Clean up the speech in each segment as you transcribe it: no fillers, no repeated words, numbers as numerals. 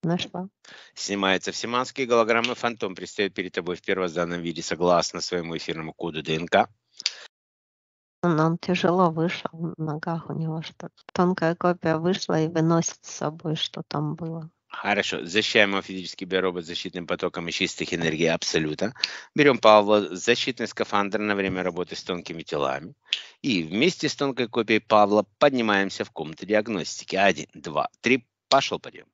Нашла. Снимаются все маски и голограммы. Фантом предстает перед тобой в первозданном виде согласно своему эфирному коду ДНК. Но он тяжело вышел, в ногах у него что-то. Тонкая копия вышла и выносит с собой, что там было. Хорошо. Защищаем его физический биоробот защитным потоком из чистых энергий Абсолюта. Берем Павла в защитный скафандр на время работы с тонкими телами. И вместе с тонкой копией Павла поднимаемся в комнату диагностики. 1, 2, 3. Пошел подъем.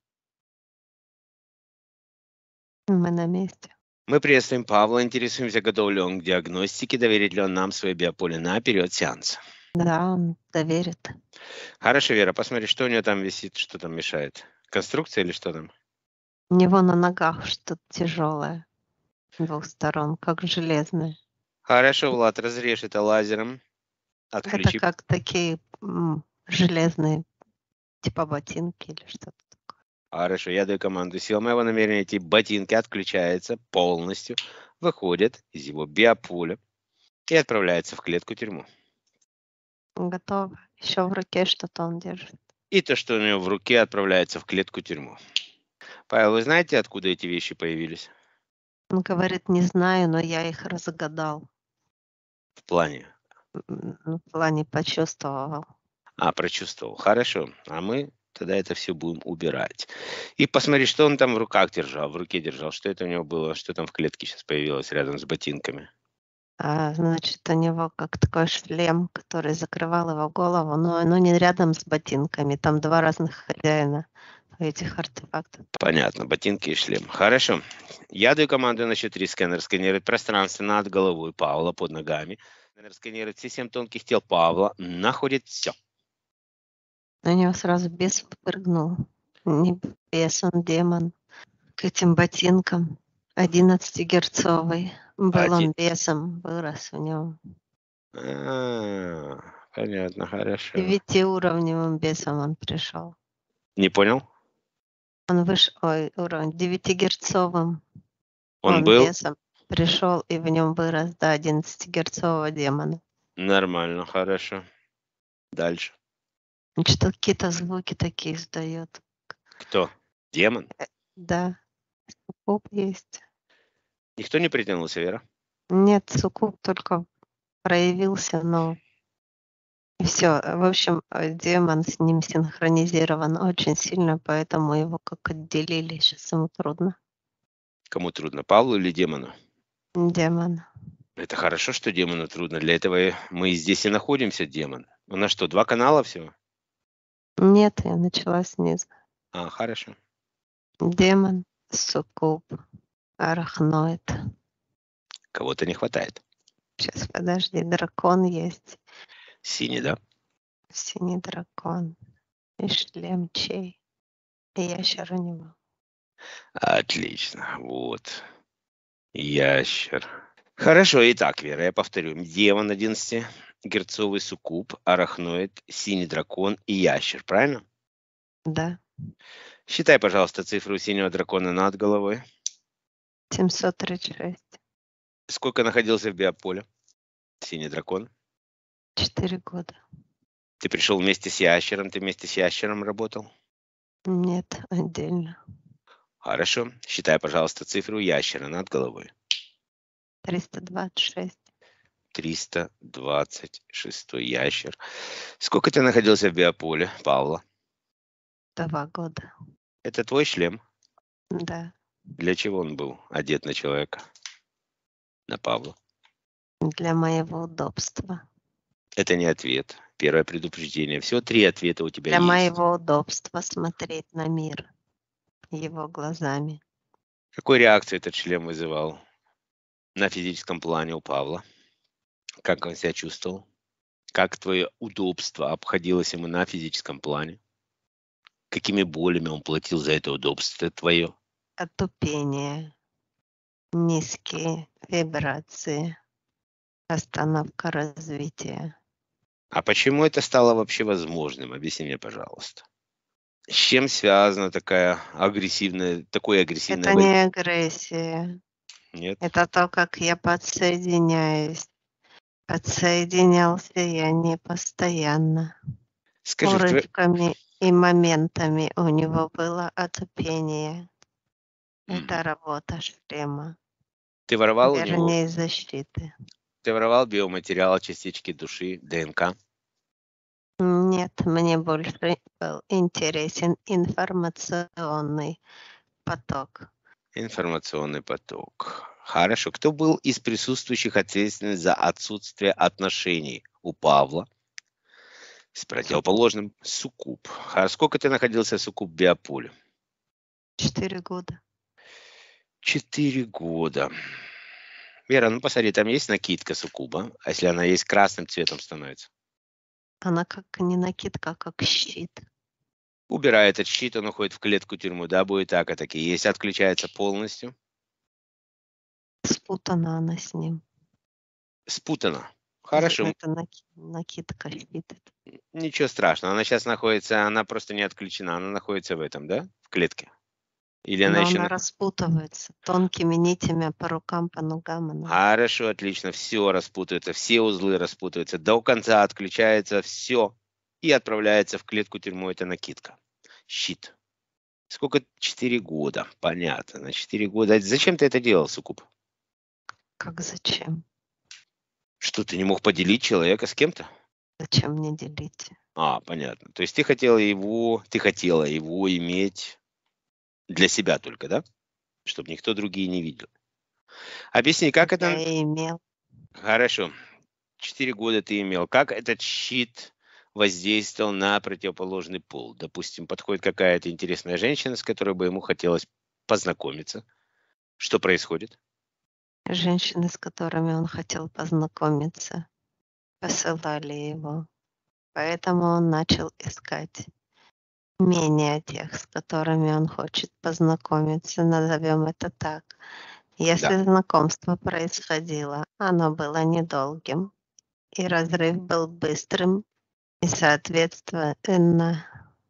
Мы на месте. Мы приветствуем Павла, интересуемся, готов ли он к диагностике, доверит ли он нам свое биополе на период сеанса. Да, он доверит. Хорошо, Вера, посмотри, что у нее там висит, что там мешает. Конструкция или что там? У него на ногах что-то тяжелое. С двух сторон, как железное. Хорошо, Влад, разрежь это лазером. Отключи. Это как такие железные, типа ботинки или что-то такое. Хорошо, я даю команду. Сила моего намерения, эти ботинки отключаются полностью, выходят из его биополя и отправляются в клетку-тюрьму. Готово. Еще в руке что-то он держит. И то, что у него в руке, отправляется в клетку-тюрьму. Павел, вы знаете, откуда эти вещи появились? Он говорит, не знаю, но я их разгадал. В плане? В плане почувствовал. Прочувствовал. Хорошо. А мы тогда это все будем убирать. И посмотри, что он там в руках держал, в руке держал. Что это у него было? Что там в клетке сейчас появилось рядом с ботинками? Значит, у него как такой шлем, который закрывал его голову, но не рядом с ботинками. Там два разных хозяина этих артефактов. Понятно, ботинки и шлем. Хорошо. Я даю команду на счет 3. Сканер сканирует пространство над головой Павла, под ногами. Сканер сканирует все 7 тонких тел Павла. Находит все. На него сразу бес прыгнул. Не бес, он демон. К этим ботинкам 11-герцовый. Был он бесом, вырос в нем. Понятно, хорошо. 9-уровневым бесом он пришел. Не понял? Он вышел, уровень 9-герцовым. Он был? Бесом пришел и в нем вырос до 11-герцового демона. Нормально, хорошо. Дальше. Что какие-то звуки такие издает. Кто? Демон? Да. Суккуб есть. Никто не притянулся, Вера? Нет, суккуб только проявился, но все. В общем, демон с ним синхронизирован очень сильно, поэтому его как отделили. Сейчас ему трудно. Кому трудно, Павлу или демону? Демон. Это хорошо, что демону трудно. Для этого мы здесь и находимся, демон. У нас что, 2 канала всего? Нет, я начала снизу. Хорошо. Демон, суккуб, арахноид. Кого-то не хватает. Сейчас, подожди, дракон есть. Синий, да? Синий дракон. И шлем чей. И ящер у него. Отлично. Вот. Ящер. Хорошо. Итак, Вера, я повторю. Демон 11-герцовый суккуб, арахноид, синий дракон и ящер. Правильно? Да. Считай, пожалуйста, цифру синего дракона над головой. 736. Сколько находился в биополе? Синий дракон. 4 года. Ты пришел вместе с ящером? Ты вместе с ящером работал? Нет, отдельно. Хорошо. Считай, пожалуйста, цифру ящера над головой. 326. 326 ящер. Сколько ты находился в биополе, Павла? 2 года. Это твой шлем? Да. Для чего он был одет на человека? На Павла? Для моего удобства. Это не ответ. Первое предупреждение. Всего 3 ответа у тебя Для есть. моего удобства смотреть на мир его глазами. Какую реакцию этот шлем вызывал на физическом плане у Павла? Как он себя чувствовал? Как твое удобство обходилось ему на физическом плане? Какими болями он платил за это удобство твое? Отупение. Низкие вибрации. Остановка развития. А почему это стало вообще возможным? Объясни мне, пожалуйста. С чем связана такое агрессивное Это не агрессия. Нет? Это то, как я подсоединяюсь. Подсоединялся я не постоянно. Скажи, Урывками И моментами у него было отупение. Это Мгм. работа шлема, Ты воровал у него, вернее, защиты. ты воровал биоматериал, частички души, ДНК? Нет, мне больше был интересен информационный поток. Информационный поток. Хорошо. Кто был из присутствующих ответственен за отсутствие отношений у Павла с противоположным Суккуб? А сколько ты находился в Суккуб биополе? 4 года. 4 года. Вера, ну посмотри, там есть накидка Суккуба, а если она есть, красным цветом становится. Она как не накидка, а как щит. Убирая этот щит, он уходит в клетку тюрьму, да, будет так, а таки. Если отключается полностью, Спутана она с ним. спутано. Хорошо, Это накидка, щит. ничего страшного. Она сейчас находится, она просто не отключена, она находится в этом, да, в клетке? Или она Но еще она распутывается тонкими нитями по рукам, по ногам. Она. Хорошо, отлично, все распутывается, все узлы распутываются, до конца отключается все и отправляется в клетку тюрьму, это накидка. Щит. Сколько? 4 года. Понятно, на 4 года. Зачем ты это делал, Суккуб? Как зачем? Что, ты не мог поделить человека с кем-то? Зачем мне делить? Понятно. То есть ты хотела его иметь для себя только, да? Чтобы никто другие не видел. Объясни, как Я это... и имел. Хорошо. 4 года ты имел. Как этот щит воздействовал на противоположный пол? Допустим, подходит какая-то интересная женщина, с которой бы ему хотелось познакомиться. Что происходит? Женщины, с которыми он хотел познакомиться, посылали его. Поэтому он начал искать менее тех, с которыми он хочет познакомиться, назовем это так. Да. Если знакомство происходило, оно было недолгим, и разрыв был быстрым и, соответственно,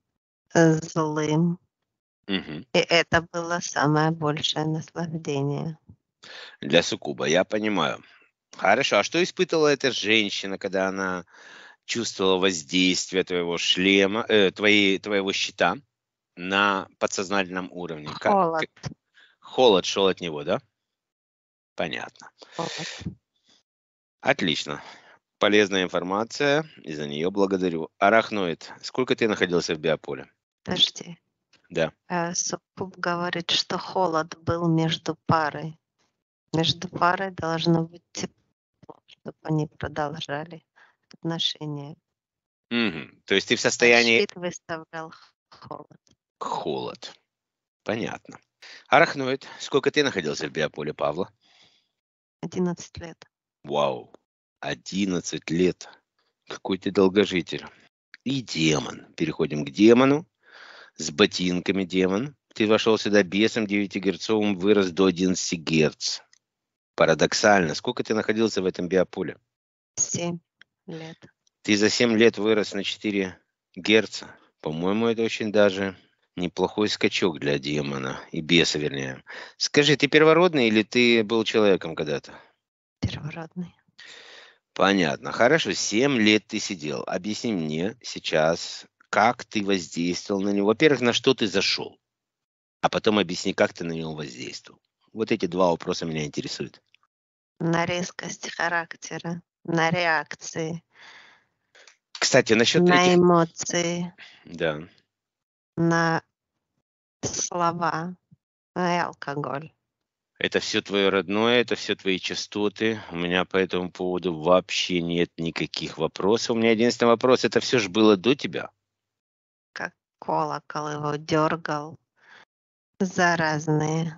злым. Мгм. И это было самое большее наслаждение. Для суккуба, я понимаю. Хорошо. А что испытывала эта женщина, когда она чувствовала воздействие твоего шлема, твоего щита на подсознательном уровне? Холод, Холод шел от него, да? Понятно. холод. Отлично. Полезная информация, и за нее благодарю. Арахноид, сколько ты находился в биополе? Подожди. Да. Суккуб говорит, что холод был между парой. Между парой должно быть тепло, чтобы они продолжали отношения. Мгм. То есть ты в А состоянии щит выставлял холод. холод. Понятно. Арахноид, сколько ты находился в биополе Павла? 11 лет. Вау. 11 лет. Какой ты долгожитель. И демон. Переходим к демону. С ботинками демон. Ты вошел сюда бесом 9-герцовым, вырос до 11 герц. Парадоксально. Сколько ты находился в этом биополе? 7 лет. Ты за 7 лет вырос на 4 герца. По-моему, это очень даже неплохой скачок для демона. И беса, вернее. Скажи, ты первородный или ты был человеком когда-то? Первородный. Понятно. Хорошо, 7 лет ты сидел. Объясни мне сейчас, как ты воздействовал на него. Во-первых, на что ты зашел, а потом объясни, как ты на него воздействовал. Вот эти два вопроса меня интересуют. На резкость характера, на реакции, Кстати, насчет на этих... эмоции, Да. на слова и алкоголь. Это все твое родное, это все твои частоты. У меня по этому поводу вообще нет никаких вопросов. У меня единственный вопрос, это все же было до тебя? Как колокол его дергал за разные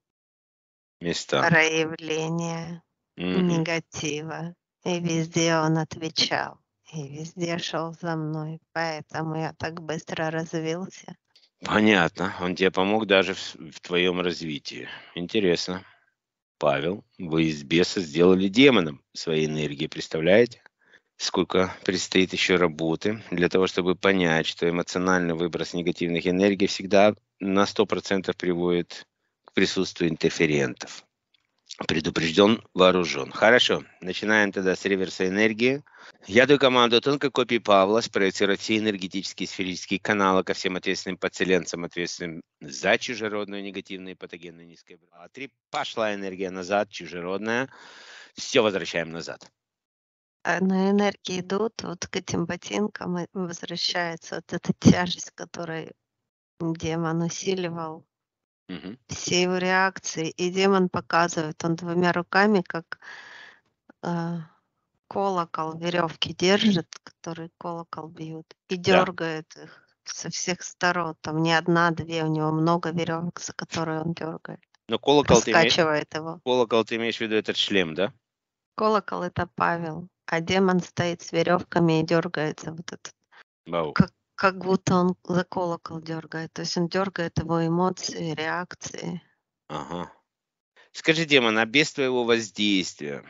Места. проявления Мгм. негатива. И везде он отвечал. И везде шел за мной. Поэтому я так быстро развился. Понятно. Он тебе помог даже в твоем развитии. Интересно. Павел, вы из беса сделали демоном своей энергии, представляете? Сколько предстоит еще работы для того, чтобы понять, что эмоциональный выброс негативных энергий всегда на 100% приводит к присутствию интерферентов. Предупрежден, вооружен. Хорошо. Начинаем тогда с реверса энергии. Я даю команду тонкой копии Павла спроецировать все энергетические сферические каналы ко всем ответственным подселенцам, ответственным за чужеродную негативную патогенную низкую. А 3. Пошла энергия назад, чужеродная. Все возвращаем назад. На энергии идут вот к этим ботинкам, и возвращается вот эта тяжесть, которую демон усиливал, Мгм. все его реакции. И демон показывает, он двумя руками, как колокол, веревки держит, который колокол бьют, и Да. дергает их со всех сторон. Там не одна, две, у него много веревок, за которые он дергает, Но колокол ты раскачивает его. имеешь в виду этот шлем, да? Колокол — это Павел, а демон стоит с веревками и дергается вот этот, Вау. как будто он за колокол дергает. То есть он дергает его эмоции, реакции. Ага. Скажи, демон, а без твоего воздействия,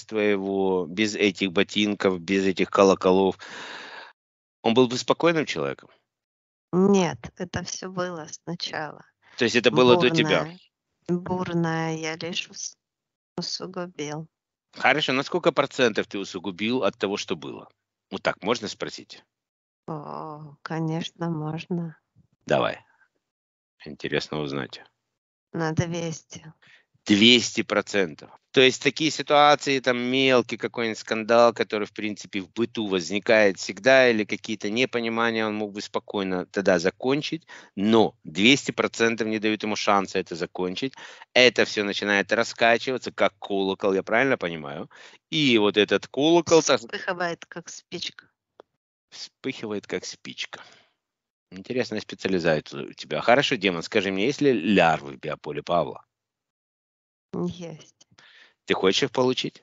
без этих ботинков, без этих колоколов, он был бы спокойным человеком? Нет, это все было сначала. То есть это было до тебя? Бурное я лишь усугубил. Хорошо, на сколько процентов ты усугубил от того, что было? Вот так можно спросить? О, конечно, можно. Давай. Интересно узнать. На 200. 200%. То есть такие ситуации, там мелкий какой-нибудь скандал, который, в принципе, в быту возникает всегда, или какие-то непонимания, он мог бы спокойно тогда закончить, но 200% не дают ему шанса это закончить. Это все начинает раскачиваться, как колокол, я правильно понимаю? И вот этот колокол Вспыхивает, как спичка. вспыхивает, как спичка. Интересная специализация у тебя. Хорошо, демон, скажи мне, есть ли лярвы в биополе Павла? Есть. Ты хочешь их получить?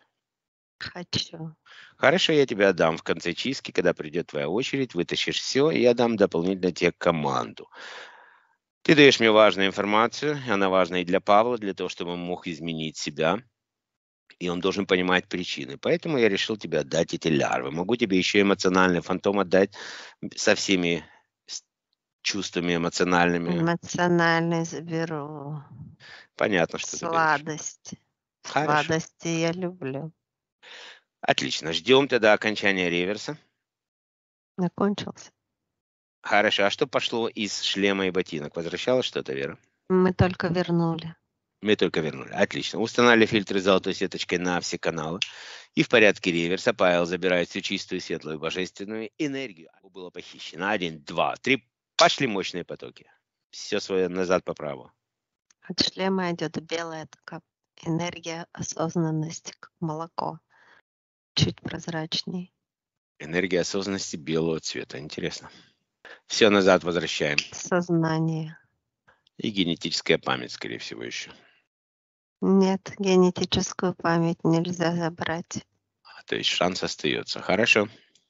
Хочу. Хорошо, я тебе отдам в конце чистки, когда придет твоя очередь, вытащишь все, и я дам дополнительно тебе команду. Ты даешь мне важную информацию, и она важна и для Павла, для того, чтобы он мог изменить себя, и он должен понимать причины. Поэтому я решил тебе отдать эти лярвы. Могу тебе еще эмоциональный фантом отдать со всеми чувствами эмоциональными. Эмоциональный заберу. Понятно, что ты говоришь. Сладость. Хорошо. Сладости я люблю. Отлично. Ждем тогда окончания реверса. Закончился. Хорошо. А что пошло из шлема и ботинок? Возвращалось что-то, Вера? Мы только вернули. Мы только вернули. Отлично. Устанавливали фильтры золотой сеточкой на все каналы. И в порядке реверса Павел забирает всю чистую, светлую, божественную энергию. Было похищено. 1, 2, 3. Пошли мощные потоки. Все свое назад по праву. От шлема идет белая такая энергия осознанности, как молоко. Чуть прозрачней. Энергия осознанности белого цвета. Интересно. Все назад возвращаем. Сознание. И генетическая память, скорее всего, еще. Нет, генетическую память нельзя забрать. То есть шанс остается. Хорошо.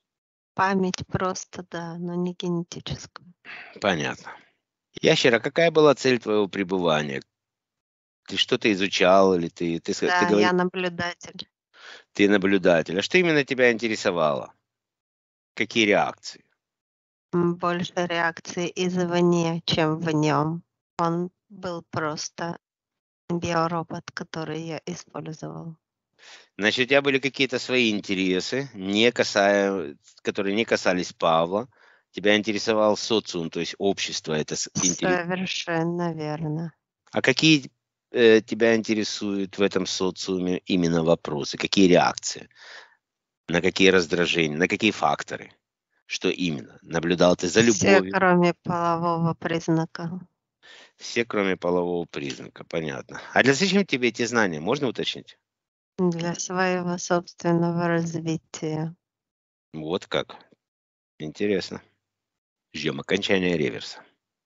Память просто, да, но не генетическую. Понятно. Ящера, какая была цель твоего пребывания? Ты что-то изучал или ты Да, говоришь, я наблюдатель. ты наблюдатель? А что именно тебя интересовало? Какие реакции? Больше реакции извне, чем в нем. Он был просто биоробот, который я использовал. Значит, у тебя были какие-то свои интересы, которые не касались Павла. Тебя интересовал социум, то есть общество. Совершенно верно. А какие тебя интересуют в этом социуме именно вопросы? Какие реакции? На какие раздражения? На какие факторы? Что именно? Наблюдал ты за Все, любовью? кроме полового признака. Все, кроме полового признака. Понятно. А для зачем тебе эти знания? Можно уточнить? Для своего собственного развития. Вот как. Интересно. Ждем окончания реверса.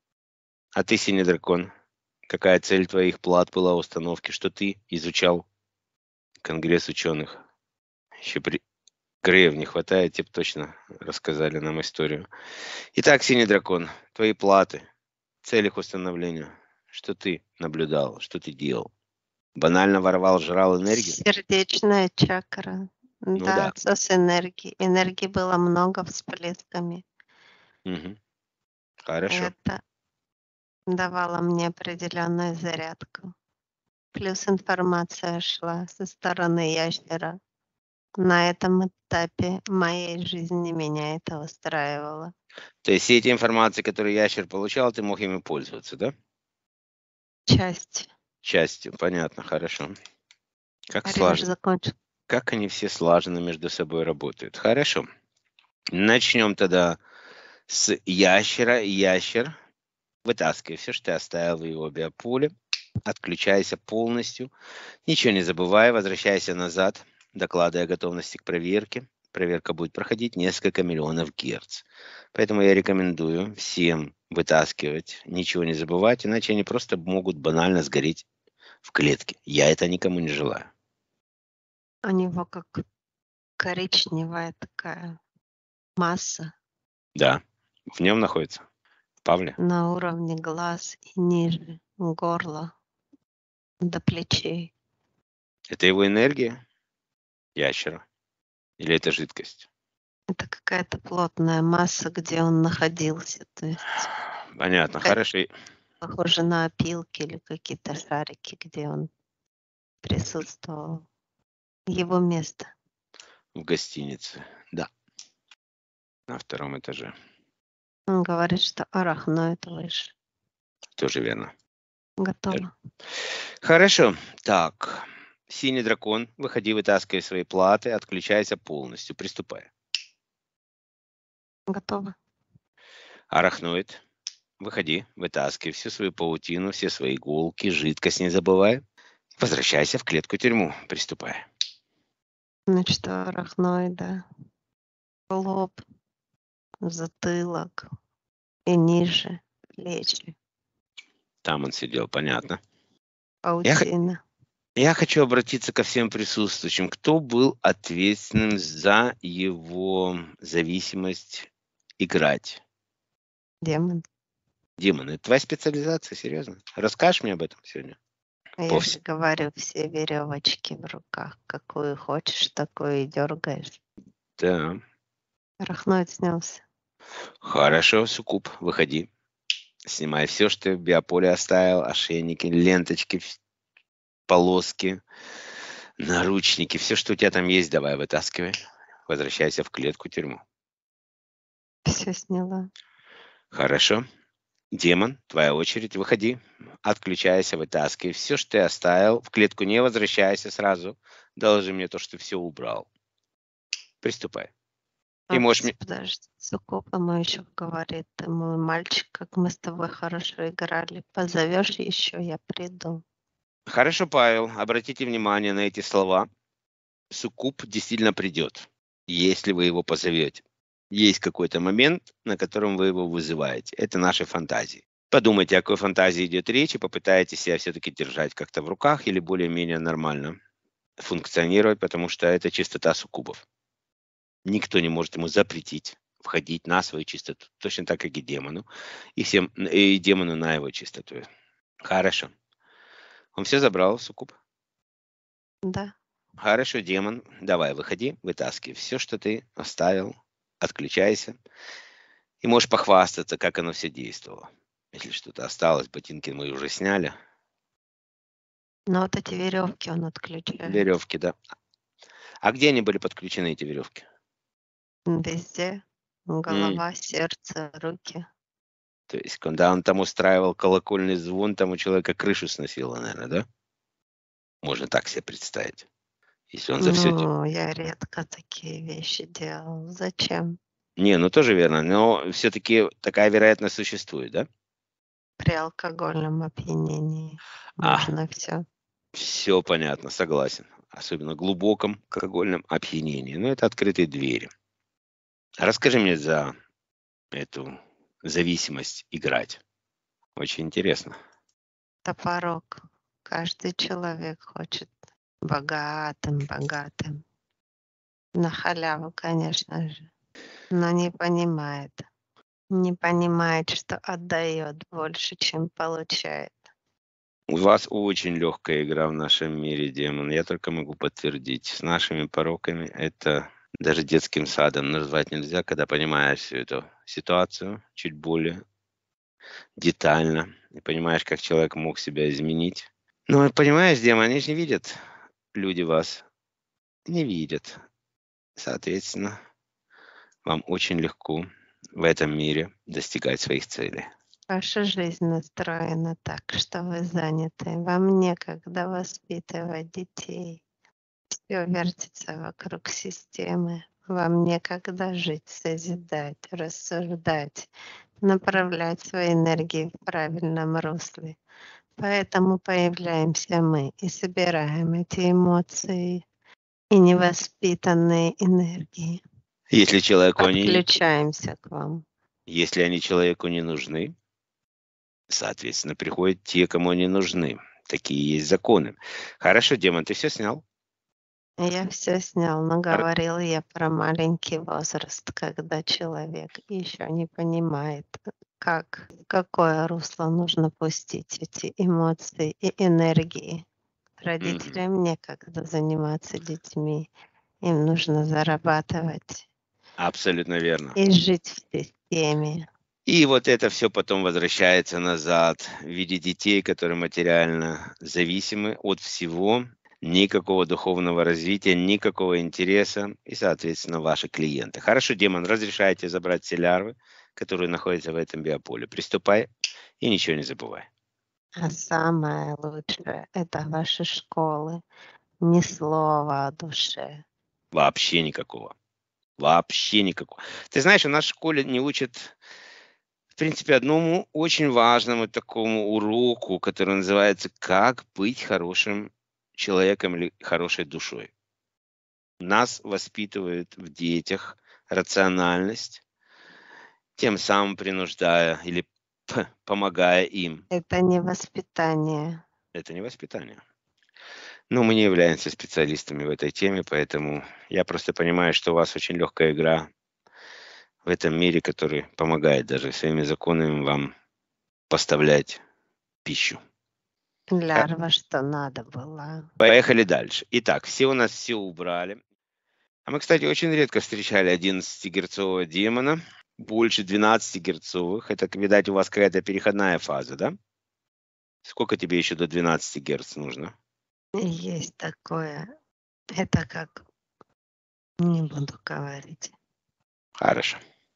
А ты, синий дракон, какая цель твоих плат была установки, что ты изучал Конгресс ученых? Еще Греев не хватает, те б точно рассказали нам историю. Итак, синий дракон, твои платы, цель их установления. Что ты наблюдал, что ты делал? Банально воровал, жрал энергию? Сердечная чакра. Ну Да, да. отсос энергии. Энергии было много всплесками. Мгм. Хорошо. Это давало мне определенную зарядку. Плюс информация шла со стороны ящера. На этом этапе моей жизни меня это устраивало. То есть все эти информации, которые ящер получал, ты мог ими пользоваться, да? Часть. Частью, понятно, хорошо. Как Ревер закончил. как они все слаженно между собой работают. Хорошо. Начнем тогда с ящера. Ящер, вытаскивай все, что ты оставил в его биополе. Отключайся полностью. Ничего не забывай, возвращайся назад, докладывая о готовности к проверке. Проверка будет проходить несколько миллионов герц. Поэтому я рекомендую всем вытаскивать, ничего не забывать, иначе они просто могут банально сгореть в клетке. Я это никому не желаю. У него как коричневая такая масса Да, в нем находится. В Павле. на уровне глаз и ниже горла до плечей. Это его энергия ящера? Или это жидкость? Это какая-то плотная масса, где он находился. То есть Понятно, как хорошо. похоже на опилки или какие-то шарики, где он присутствовал. Его место. В гостинице, да. На втором этаже. Он говорит, что арахноид выше. Тоже верно. Готово. Хорошо. Так. Синий дракон, выходи, вытаскивай свои платы, отключайся полностью. Приступай. Готово. Арахноид, выходи, вытаскивай всю свою паутину, все свои иголки, жидкость не забывай. Возвращайся в клетку-тюрьму. Приступай. Значит, у арахноида лоб, затылок и ниже плечи. Там он сидел, понятно. Паутина. Я хочу обратиться ко всем присутствующим. Кто был ответственным за его зависимость играть? Демон. Демон, это твоя специализация, серьезно? Расскажешь мне об этом сегодня? Я же говорю, все веревочки в руках. Какую хочешь, такую и дергаешь. Да. Арахноид снялся. Хорошо, Суккуб, выходи. Снимай все, что ты в биополе оставил. Ошейники, ленточки, полоски, наручники. Все, что у тебя там есть, давай вытаскивай. Возвращайся в клетку-тюрьму. Все сняла. Хорошо. Демон, твоя очередь, выходи. Отключайся, вытаскивай. Все, что ты оставил, в клетку не возвращайся сразу. Доложи мне то, что ты все убрал. Приступай. И можешь мне... Подожди, Суккуба ему еще говорит, ты мой мальчик, как мы с тобой хорошо играли. Позовешь еще, я приду. Хорошо, Павел, обратите внимание на эти слова. Суккуб действительно придет, если вы его позовете. Есть какой-то момент, на котором вы его вызываете. Это наши фантазии. Подумайте, о какой фантазии идет речь, и попытайтесь себя все-таки держать как-то в руках или более-менее нормально функционировать, потому что это чистота суккубов. Никто не может ему запретить входить на свою чистоту, точно так, как и демону, и демону на его чистоту. Хорошо. Он все забрал, суккуб? Да. Хорошо, демон, давай, выходи, вытаскивай все, что ты оставил, отключайся. И можешь похвастаться, как оно все действовало. Если что-то осталось, ботинки мы уже сняли. Но вот эти веревки он отключает. Веревки, да. А где они были подключены, эти веревки? Везде. Голова, сердце, руки. То есть, когда он там устраивал колокольный звон, там у человека крышу сносило, наверное, да? Можно так себе представить. Если он за все... Ну, я редко такие вещи делал. Зачем? Не, ну тоже верно, но все-таки такая вероятность существует, да? При алкогольном опьянении А, можно все. все понятно, согласен. Особенно глубоком алкогольном опьянении. Но это открытые двери. Расскажи мне за эту зависимость играть. Очень интересно. Это порог. Каждый человек хочет богатым. На халяву, конечно же. Но не понимает. Не понимает, что отдает больше, чем получает. У вас очень легкая игра в нашем мире, демон. Я только могу подтвердить. С нашими пороками это даже детским садом назвать нельзя, когда понимаешь всю эту ситуацию чуть более детально и понимаешь, как человек мог себя изменить. Ну, понимаешь, Дима, они же не видят, люди вас не видят. Соответственно, вам очень легко в этом мире достигать своих целей. Ваша жизнь настроена так, что вы заняты. Вам некогда воспитывать детей. Все вертится вокруг системы. Вам некогда жить, созидать, рассуждать, направлять свои энергии в правильном русле. Поэтому появляемся мы и собираем эти эмоции и невоспитанные энергии. Если Подключаемся к вам. если они человеку не нужны, соответственно, приходят те, кому они нужны. Такие есть законы. Хорошо, Демон, ты все снял? Я все снял, но говорил я про маленький возраст, когда человек еще не понимает, в какое русло нужно пустить эти эмоции и энергии. Родителям некогда заниматься детьми, им нужно зарабатывать Абсолютно верно. и жить в системе. И вот это все потом возвращается назад в виде детей, которые материально зависимы от всего, никакого духовного развития, никакого интереса и, соответственно, ваши клиенты. Хорошо, Демон, разрешайте забрать все лярвы, которые находятся в этом биополе. Приступай и ничего не забывай. А самое лучшее — это ваши школы. Ни слова о душе. Вообще никакого. Вообще никакого. Ты знаешь, у нас в школе не учат, в принципе, одному очень важному такому уроку, который называется «Как быть хорошим человеком или хорошей душой». Нас воспитывают в детях рациональность, тем самым принуждая или помогая им. Это не воспитание. Это не воспитание. Но мы не являемся специалистами в этой теме, поэтому я просто понимаю, что у вас очень легкая игра в этом мире, который помогает даже своими законами вам поставлять пищу. Лярва, что надо было. Поехали дальше. Итак, все у нас все убрали. А мы, кстати, очень редко встречали 11-герцового демона. Больше 12-герцовых. Это, видать, у вас какая-то переходная фаза, да? Сколько тебе еще до 12 герц нужно? Есть такое. Это как... Не буду говорить. Хорошо.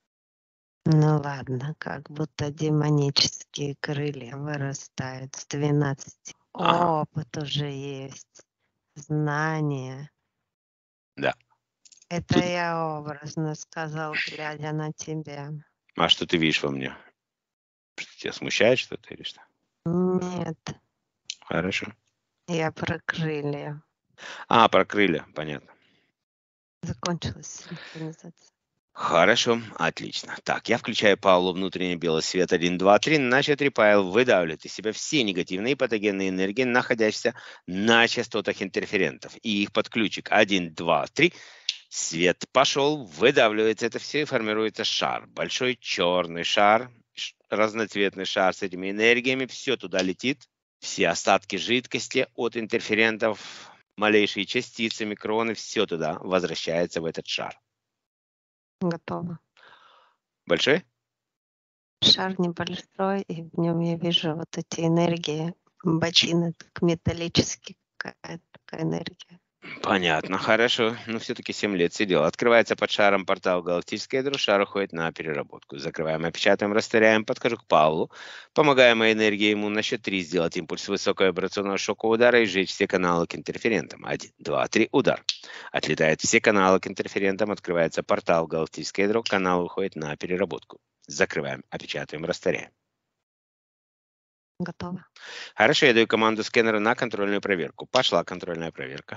Ну ладно, как будто демонические крылья вырастают с 12. Ага, Опыт уже есть. Знания. да. Это Тут... я образно сказал, глядя на тебя. А что ты видишь во мне? Что тебя смущает что-то или что? Нет, Хорошо. я про крылья. А, про крылья, понятно. Закончилась синхронизация. Хорошо, отлично. Так, я включаю Павлу внутренний белый свет 1, 2, 3. На счет 3 Павел выдавливает из себя все негативные патогенные энергии, находящиеся на частотах интерферентов. И их подключик 1, 2, 3. Свет пошел, выдавливается это все и формируется шар. Большой черный шар, разноцветный шар с этими энергиями. Все туда летит. Все остатки жидкости от интерферентов, малейшие частицы, микроны, все туда возвращается в этот шар. Готово. Большой? Шар небольшой, и в нем я вижу вот эти энергии. Ботинок металлический, какая-то такая энергия. Понятно, хорошо. Но все-таки 7 лет сидел. Открывается под шаром портал галактическое ядро, шар уходит на переработку. Закрываем, опечатаем, растворяем. Подхожу к Павлу. Помогаем моей энергии ему на счет 3 сделать импульс высоковибрационного шокового удара и сжечь все каналы к интерферентам. 1, 2, 3, удар. Отлетают все каналы к интерферентам. Открывается портал галактическое ядро, канал уходит на переработку. Закрываем, опечатаем, растворяем. Готово. Хорошо, я даю команду скэнера на контрольную проверку. Пошла контрольная проверка.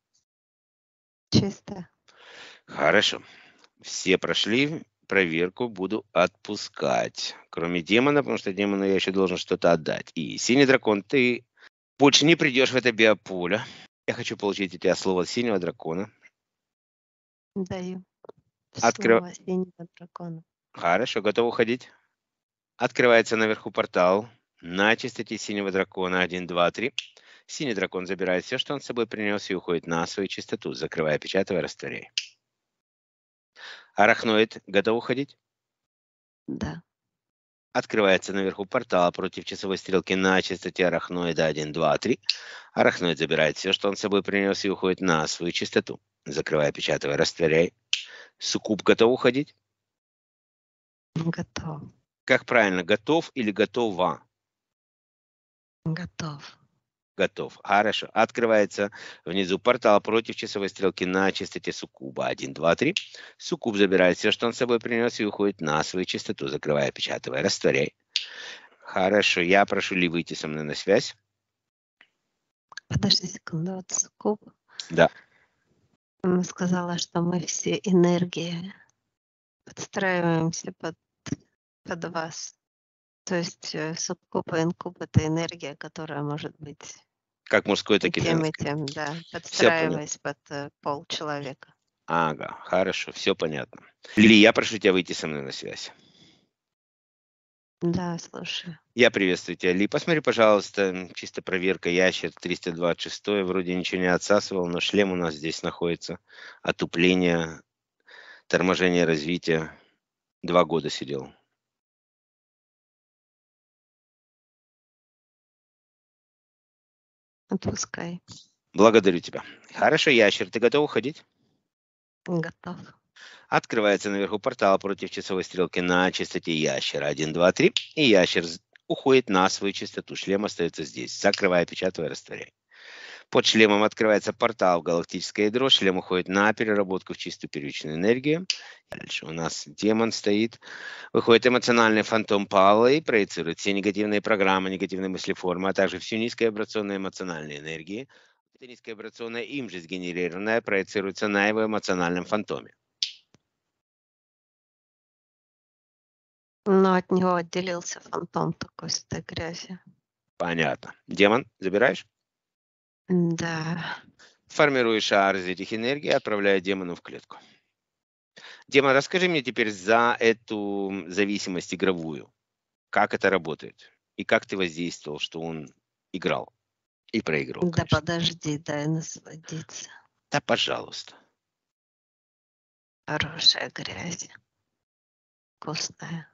Чисто. Хорошо. Все прошли проверку, буду отпускать. Кроме демона, потому что демону я еще должен что-то отдать. И синий дракон, ты больше не придешь в это биополе. Я хочу получить у тебя слово синего дракона. Даю Откры- слово синего дракона. Хорошо, готов уходить? Открывается наверху портал на частоте синего дракона 1, 2, 3. Синий дракон забирает все, что он с собой принес, и уходит на свою частоту, закрывая, печатая, растворяй. Арахноид, готов уходить? Да. Открывается наверху портал против часовой стрелки на частоте арахноида 1, 2, 3. Арахноид забирает все, что он с собой принес, и уходит на свою частоту. Закрывай, опечатывай, растворяй. Суккуб готов уходить? Готов. Как правильно, готов или готова? Готов. Готов. Хорошо. Открывается внизу портал против часовой стрелки на частоте суккуба 1, 2, 3. Суккуб забирает все, что он с собой принес, и уходит на свою частоту. Закрывай, опечатывай, растворяй. Хорошо. Я прошу Ли выйти со мной на связь. Подожди секунду, вот Суккуб. Да. Она сказала, что мы все энергии подстраиваемся под вас. То есть суккуб и инкуб — это энергия, которая может быть Как мужской, так и и тем, женской. да, Все понятно. подстраиваясь под пол человека. Ага, хорошо, все понятно. Ли, я прошу тебя выйти со мной на связь. Да, слушаю. Я приветствую тебя, Ли. Посмотри, пожалуйста, чисто проверка. Ящер 326. Вроде ничего не отсасывал, но шлем у нас здесь находится. Отупление, торможение развития. 2 года сидел. Отпускай. Благодарю тебя. Хорошо, Ящер, ты готов уходить? Готов. Открывается наверху портал против часовой стрелки на частоте Ящера 1, 2, 3. И Ящер уходит на свою частоту. Шлем остается здесь. Закрывай, опечатывай, растворяй. Под шлемом открывается портал в галактическое ядро. Шлем уходит на переработку в чистую первичную энергию. Дальше у нас демон стоит. Выходит эмоциональный фантом Павла и проецирует все негативные программы, негативные мыслеформы, а также всю низкоабрационную эмоциональную энергию. Эта низкоабрационная им же сгенерированная проецируется на его эмоциональном фантоме. Но от него отделился фантом такой с этой грязи. Понятно. Демон, забираешь? Да. Формируешь шар из этих энергий, отправляя демону в клетку. Демон, расскажи мне теперь за эту зависимость игровую. Как это работает? И как ты воздействовал, что он играл и проиграл, Да конечно. подожди, дай насладиться. Да, пожалуйста. Хорошая грязь. Вкусная.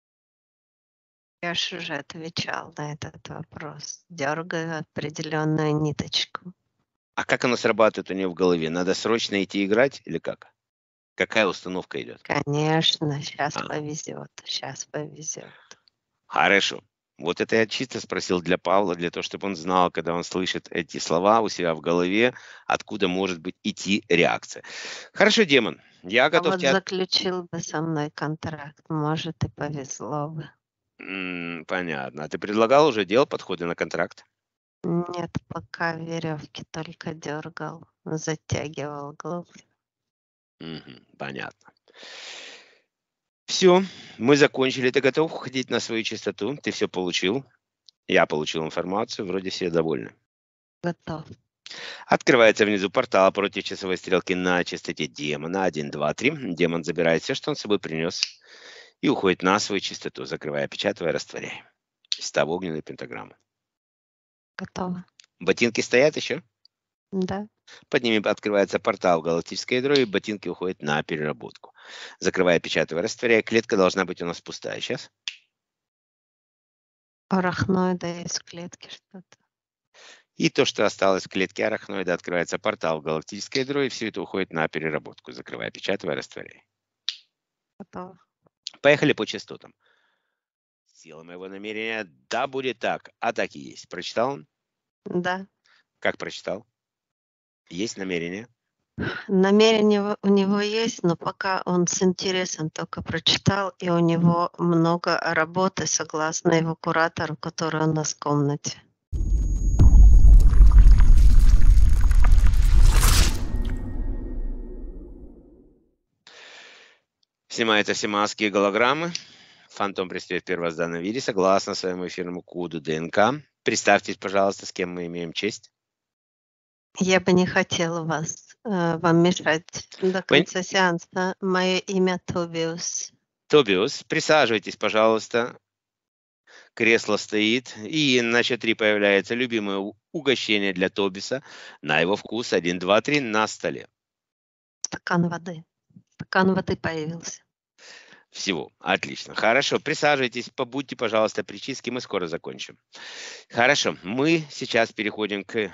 Я же уже отвечал на этот вопрос. Дергаю определенную ниточку. А как оно срабатывает у нее в голове? Надо срочно идти играть или как? Какая установка идет? Конечно, сейчас А. повезет. Сейчас повезет. Хорошо. Вот это я чисто спросил для Павла, для того, чтобы он знал, когда он слышит эти слова у себя в голове, откуда может быть идти реакция. Хорошо, демон, я А готов вот тебя... заключил бы со мной контракт, может, и повезло бы. Понятно. А ты предлагал уже, делал подходы на контракт? Нет, пока веревки только дергал, затягивал глубже. Понятно. Все, мы закончили. Ты готов уходить на свою частоту? Ты все получил. Я получил информацию, вроде все довольны. Готов. Открывается внизу портал против часовой стрелки на частоте демона 1, 2, 3. Демон забирает все, что он с собой принес, и уходит на свою частоту, закрывая, опечатывая, растворяя. Став огненную пентаграмму. Готово. Ботинки стоят еще? Да. Под ними открывается портал в галактическое ядро, и ботинки уходят на переработку. Закрывая, опечатывая, растворяя. Клетка должна быть у нас пустая сейчас. Арахноида из клетки что-то. И то, что осталось в клетке арахноида, открывается портал в галактическое ядро, и все это уходит на переработку. Закрывая, опечатывая, растворяя. Готово. Поехали по частотам. Сила моего намерения, да, будет так. А так и есть. Прочитал он? Да. Как прочитал? Есть намерение? Намерение у него есть, но пока он с интересом только прочитал, и у него много работы, согласно его куратору, который у нас в комнате. Снимаются все маски и голограммы. Фантом предстает в первозданном виде, согласно своему эфирному коду ДНК. Представьтесь, пожалуйста, с кем мы имеем честь. Я бы не хотела вам мешать до конца сеанса. Мое имя Тобиус. Тобиус, присаживайтесь, пожалуйста. Кресло стоит, и на счет 3 появляется любимое угощение для Тобиса. На его вкус 1, 2, 3 на столе. Стакан воды. Стакан воды появился. Всего. Отлично. Хорошо. Присаживайтесь, побудьте, пожалуйста, при чистке. Мы скоро закончим. Хорошо. Мы сейчас переходим к...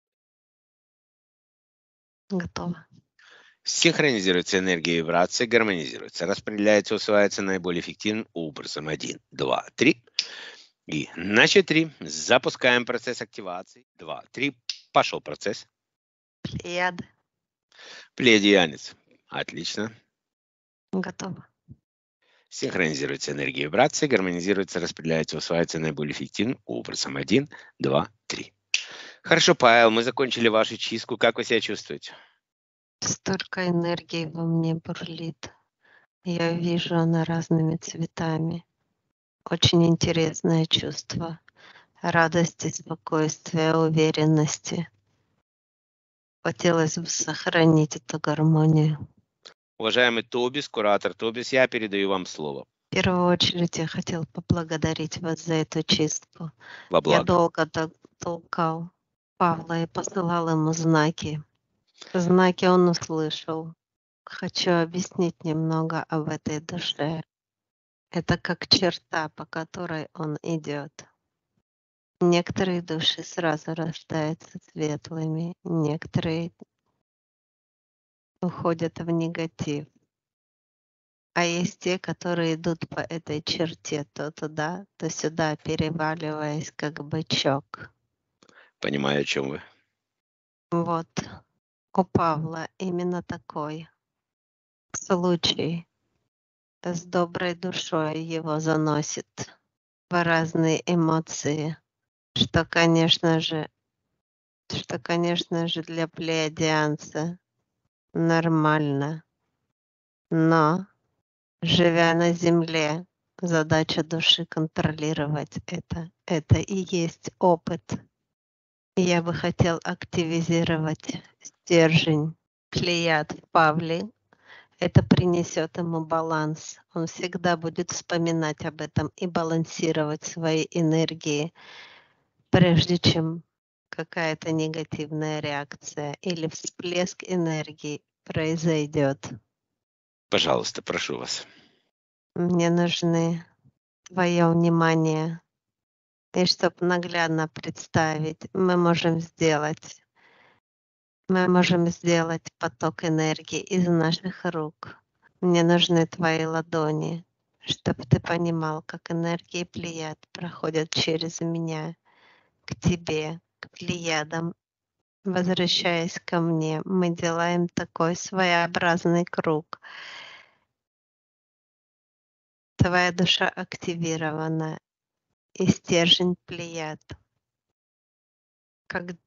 Готово. Синхронизируется энергия и вибрации, гармонизируется, распределяется, усваивается наиболее эффективным образом. 1, 2, 3. И на 4 запускаем процесс активации. 2, 3. Пошел процесс. Плеяды. Плеядианец. Отлично. Готово. Синхронизируется энергия и вибрации, гармонизируется, распределяется, усваивается наиболее эффективным образом. 1, 2, 3. Хорошо, Павел, мы закончили вашу чистку. Как вы себя чувствуете? Столько энергии во мне бурлит. Я вижу она разными цветами. Очень интересное чувство радости, спокойствия, уверенности. Хотелось бы сохранить эту гармонию. Уважаемый Тобис, куратор Тобис, я передаю вам слово. В первую очередь я хотел поблагодарить вас за эту чистку. Во Я благо. долго толкал Павла и посылал ему знаки. Знаки он услышал. Хочу объяснить немного об этой душе. Это как черта, по которой он идет. Некоторые души сразу рождаются светлыми, некоторые уходят в негатив. А есть те, которые идут по этой черте, то туда, то сюда, переваливаясь, как бычок. Понимаю, о чем вы. Вот у Павла именно такой случай. С доброй душой его заносит в разные эмоции, что, конечно же, для плеядианца нормально. Но, живя на Земле, задача души контролировать это. Это и есть опыт. И я бы хотел активизировать стержень плеяд в Павле. Это принесет ему баланс. Он всегда будет вспоминать об этом и балансировать свои энергии, прежде чем какая-то негативная реакция или всплеск энергии произойдет. Пожалуйста, прошу вас. Мне нужны твое внимание. И чтобы наглядно представить, мы можем сделать поток энергии из наших рук. Мне нужны твои ладони, чтобы ты понимал, как энергии плеяд проходят через меня к тебе, к плеядам. Возвращаясь ко мне, мы делаем такой своеобразный круг. Твоя душа активирована, и стержень плеяд, как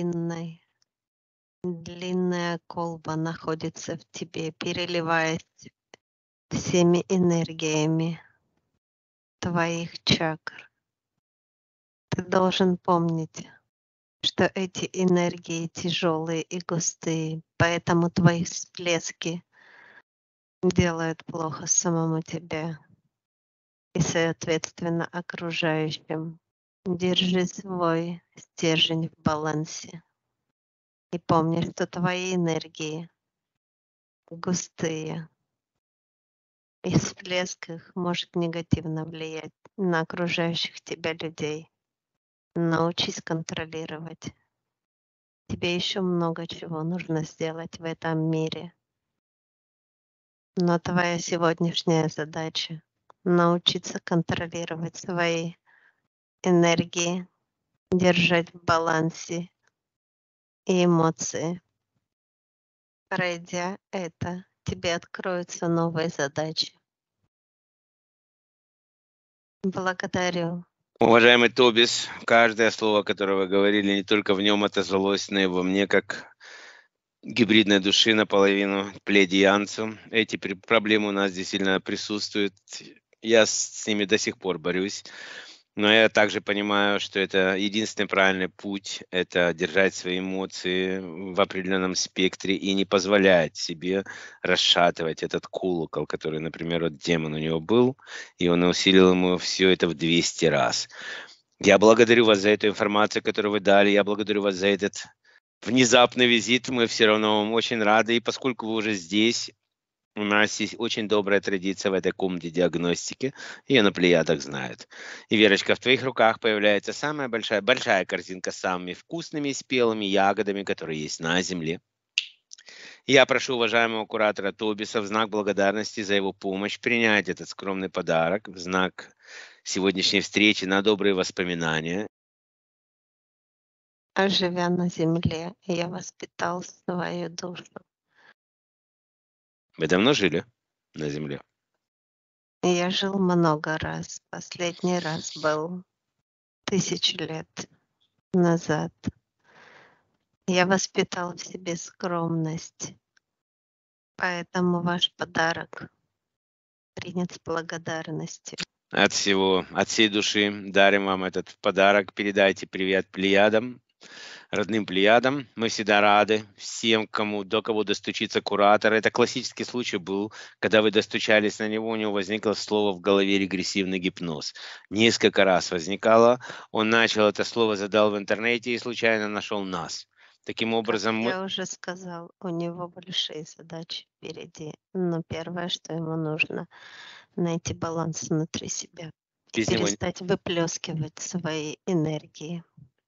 длинная колба находится в тебе, переливаясь всеми энергиями твоих чакр. Ты должен помнить, что эти энергии тяжелые и густые, поэтому твои всплески делают плохо самому тебе и, соответственно, окружающим. Держи свой стержень в балансе и помни, что твои энергии густые, и всплеск их может негативно влиять на окружающих тебя людей. Научись контролировать. Тебе еще много чего нужно сделать в этом мире. Но твоя сегодняшняя задача — научиться контролировать свои энергии, держать в балансе и эмоции. Пройдя это, тебе откроются новые задачи. Благодарю. Уважаемый Тобис, каждое слово, которое вы говорили, не только в нем отозвалось, но и во мне, как гибридной души наполовину плеядианцу. Эти проблемы у нас действительно присутствуют. Я с ними до сих пор борюсь. Но я также понимаю, что это единственный правильный путь — это держать свои эмоции в определенном спектре и не позволять себе расшатывать этот колокол, который, например, вот демон у него был, и он усилил ему все это в 200 раз. Я благодарю вас за эту информацию, которую вы дали. Я благодарю вас за этот внезапный визит. Мы все равно вам очень рады. И поскольку вы уже здесь, У нас есть очень добрая традиция в этой комнате диагностики. Ее на Плеядах знают. И, Верочка, в твоих руках появляется самая большая корзинка с самыми вкусными и спелыми ягодами, которые есть на Земле. Я прошу уважаемого куратора Тобиса в знак благодарности за его помощь принять этот скромный подарок, в знак сегодняшней встречи на добрые воспоминания. А живя на земле, я воспитал свою душу. Вы давно жили на Земле? Я жил много раз. Последний раз был 1000 лет назад. Я воспитал в себе скромность, поэтому ваш подарок принят с благодарностью. От всей души дарим вам этот подарок. Передайте привет Плеядам, родным Плеядам. Мы всегда рады всем, до кого достучится куратор. Это классический случай был, когда вы достучались на него, у него возникло слово в голове регрессивный гипноз. Несколько раз возникало. Он начал это слово, задал в интернете и случайно нашел нас. Таким образом, Как я уже сказал, у него большие задачи впереди. Но первое, что ему нужно, найти баланс внутри себя и без него перестать выплескивать свои энергии.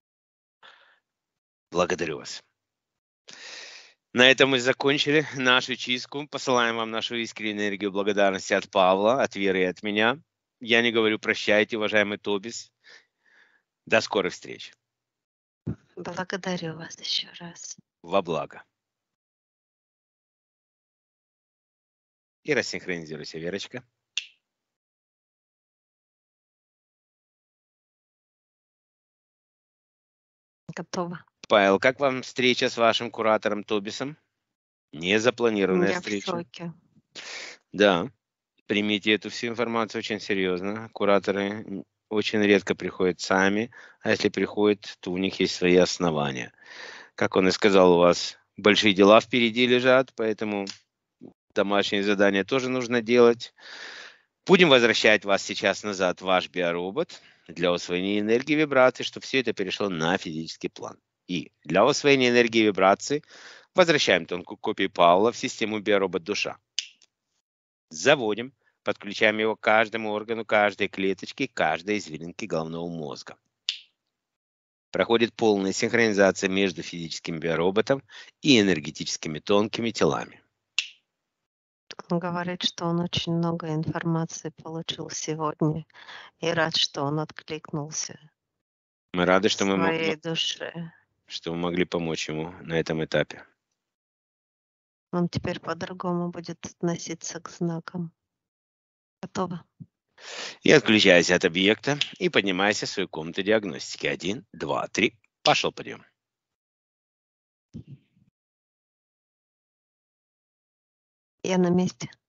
благодарю вас. На этом мы закончили нашу чистку. Посылаем вам нашу искреннюю энергию благодарности от Павла, от Веры и от меня. Я не говорю прощайте, уважаемый Тобис. До скорых встреч. Благодарю вас еще раз. Во благо. И рассинхронизируйся, Верочка. Готово. Павел, как вам встреча с вашим куратором Тобисом? Незапланированная Я в встреча. шоке. Да, примите эту всю информацию очень серьезно. Кураторы очень редко приходят сами, а если приходят, то у них есть свои основания. Как он и сказал, у вас большие дела впереди лежат, поэтому домашние задания тоже нужно делать. Будем возвращать вас сейчас назад в ваш биоробот для усвоения энергии вибраций, чтобы все это перешло на физический план. И для усвоения энергии вибраций возвращаем тонкую копию Паула в систему биоробот душа. Заводим, подключаем его к каждому органу, каждой клеточке, каждой извилинке головного мозга. Проходит полная синхронизация между физическим биороботом и энергетическими тонкими телами. Он говорит, что он очень много информации получил сегодня и рад, что он откликнулся Мы рады, в что своей душе. что мы могли помочь ему на этом этапе. Он теперь по-другому будет относиться к знакам. Готово. И отключайся от объекта и поднимайся в свою комнату диагностики. 1, 2, 3. Пошел подъем. Я на месте.